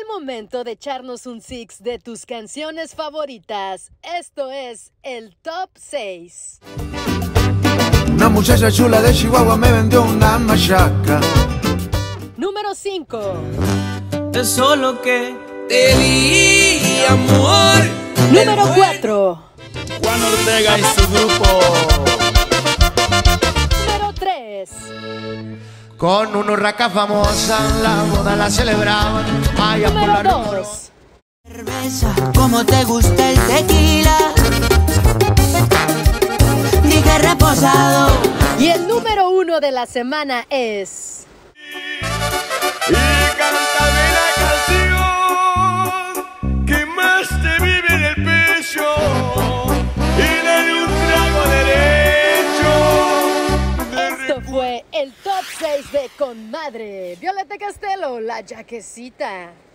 el momento de echarnos un six de tus canciones favoritas. Esto es el Top 6. Una muchacha chula de Chihuahua me vendió una machaca. Número 5. Es solo que te di, amor. Número 4. Juan Ortega y su grupo. Número 3. Con una urraca famosa la boda la celebraban allá por la Número Rúmero. 2. Cerveza, como te gusta el tequila. Dije reposado. Y el número 1 de la semana es... Y cántame la canción que más te vive en el pecho y dale un trago derecho. Esto fue el Top 6 de Con Madre. Violeta Castelo, La Yaquecita.